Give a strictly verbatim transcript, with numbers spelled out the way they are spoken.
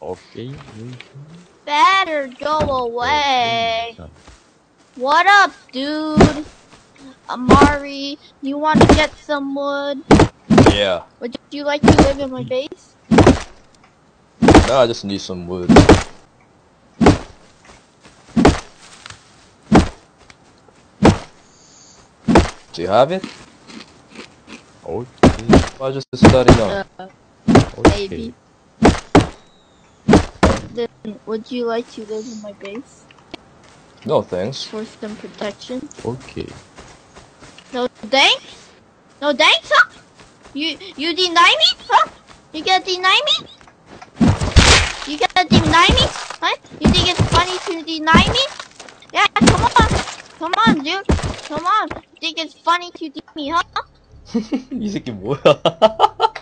Okay. Better go away. What up, dude? Amari, you want to get some wood? Yeah. Would you like to live in my base? No, I just need some wood. Do you have it? Okay. I just starting on. Uh, Okay. maybe. Then, would you like to live in my base No thanks. for some protection? Okay. No thanks? No thanks, huh? You you deny me, huh? You gonna deny me? You gonna deny me, huh? You think it's funny to deny me? Yeah, come on, come on, dude, come on. You think it's funny to deny me, huh? 이 새끼 뭐야?